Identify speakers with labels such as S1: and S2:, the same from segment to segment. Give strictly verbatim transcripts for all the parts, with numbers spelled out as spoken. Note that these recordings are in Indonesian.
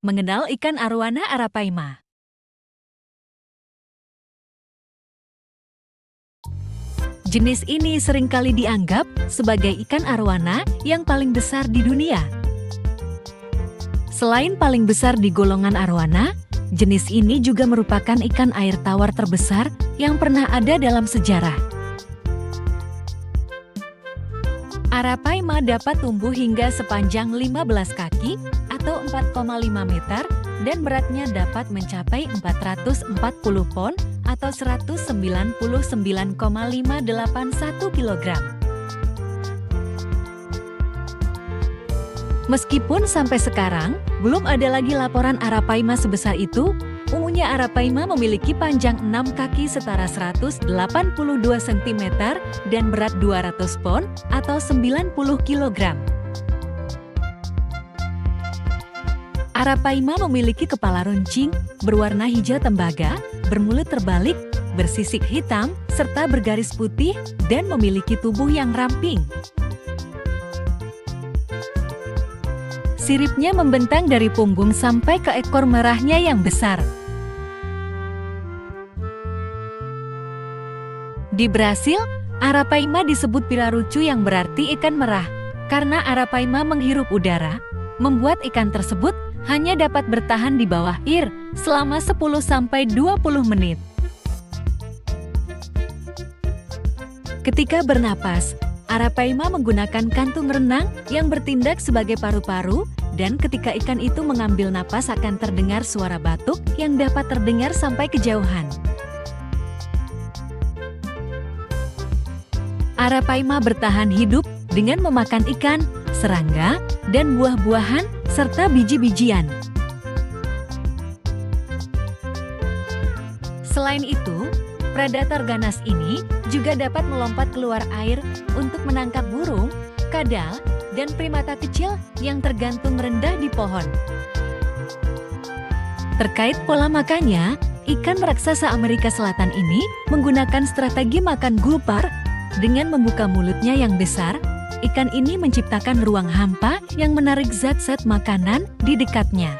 S1: Mengenal ikan arowana arapaima. Jenis ini seringkali dianggap sebagai ikan arowana yang paling besar di dunia. Selain paling besar di golongan arowana, jenis ini juga merupakan ikan air tawar terbesar yang pernah ada dalam sejarah. Arapaima dapat tumbuh hingga sepanjang lima belas kaki atau empat koma lima meter dan beratnya dapat mencapai empat ratus empat puluh pon atau seratus sembilan puluh sembilan koma lima delapan satu kilogram. Meskipun sampai sekarang belum ada lagi laporan arapaima sebesar itu, ungunya arapaima memiliki panjang enam kaki setara seratus delapan puluh dua sentimeter dan berat dua ratus pon atau sembilan puluh kilogram. Arapaima memiliki kepala runcing, berwarna hijau tembaga, bermulut terbalik, bersisik hitam, serta bergaris putih, dan memiliki tubuh yang ramping. Siripnya membentang dari punggung sampai ke ekor merahnya yang besar. Di Brasil, arapaima disebut pirarucu yang berarti ikan merah. Karena arapaima menghirup udara, membuat ikan tersebut hanya dapat bertahan di bawah air selama sepuluh sampai dua puluh menit. Ketika bernapas, arapaima menggunakan kantung renang yang bertindak sebagai paru-paru, dan ketika ikan itu mengambil napas akan terdengar suara batuk yang dapat terdengar sampai kejauhan. Arapaima bertahan hidup dengan memakan ikan, serangga, dan buah-buahan, serta biji-bijian. Selain itu, predator ganas ini juga dapat melompat keluar air untuk menangkap burung, kadal, dan primata kecil yang tergantung rendah di pohon. Terkait pola makannya, ikan raksasa Amerika Selatan ini menggunakan strategi makan gulpar dengan membuka mulutnya yang besar. Ikan ini menciptakan ruang hampa yang menarik zat-zat makanan di dekatnya.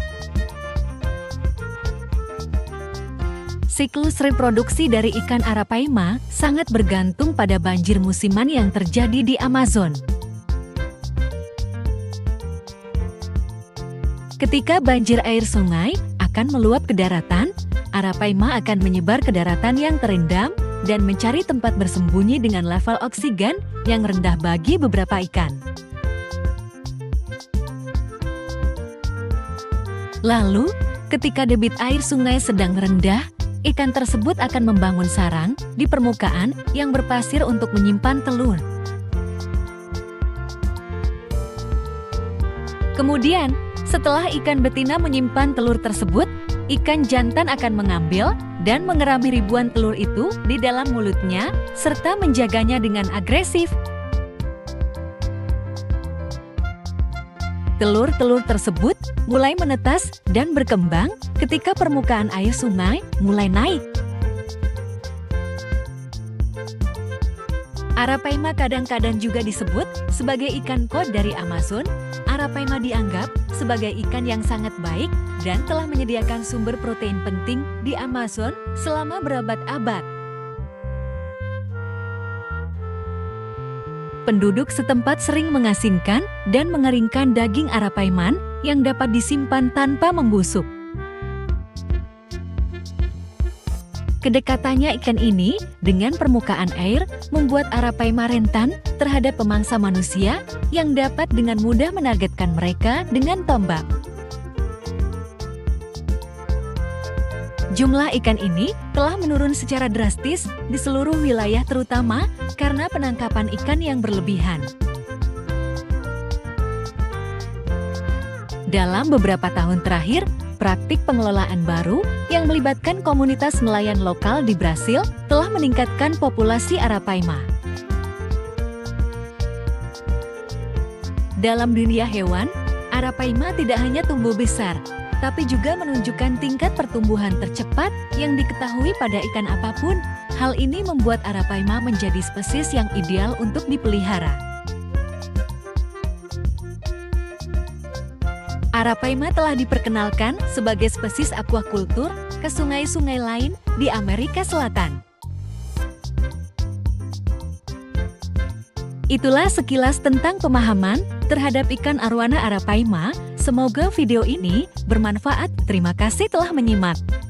S1: Siklus reproduksi dari ikan arapaima sangat bergantung pada banjir musiman yang terjadi di Amazon. Ketika banjir air sungai akan meluap ke daratan, arapaima akan menyebar ke daratan yang terendam dan mencari tempat bersembunyi dengan level oksigen yang rendah bagi beberapa ikan. Lalu, ketika debit air sungai sedang rendah, ikan tersebut akan membangun sarang di permukaan yang berpasir untuk menyimpan telur. Kemudian, setelah ikan betina menyimpan telur tersebut, ikan jantan akan mengambil dan mengerami ribuan telur itu di dalam mulutnya, serta menjaganya dengan agresif. Telur-telur tersebut mulai menetas dan berkembang ketika permukaan air sungai mulai naik. Arapaima kadang-kadang juga disebut sebagai ikan kod dari Amazon. Arapaima dianggap sebagai ikan yang sangat baik dan telah menyediakan sumber protein penting di Amazon selama berabad-abad. Penduduk setempat sering mengasingkan dan mengeringkan daging arapaiman yang dapat disimpan tanpa membusuk. Kedekatannya ikan ini dengan permukaan air membuat arapaima rentan terhadap pemangsa manusia yang dapat dengan mudah menargetkan mereka dengan tombak. Jumlah ikan ini telah menurun secara drastis di seluruh wilayah terutama karena penangkapan ikan yang berlebihan. Dalam beberapa tahun terakhir, praktik pengelolaan baru yang melibatkan komunitas nelayan lokal di Brasil telah meningkatkan populasi arapaima. Dalam dunia hewan, arapaima tidak hanya tumbuh besar, tapi juga menunjukkan tingkat pertumbuhan tercepat yang diketahui pada ikan apapun. Hal ini membuat arapaima menjadi spesies yang ideal untuk dipelihara. Arapaima telah diperkenalkan sebagai spesies aquaculture ke sungai-sungai lain di Amerika Selatan. Itulah sekilas tentang pemahaman terhadap ikan arwana arapaima. Semoga video ini bermanfaat. Terima kasih telah menyimak.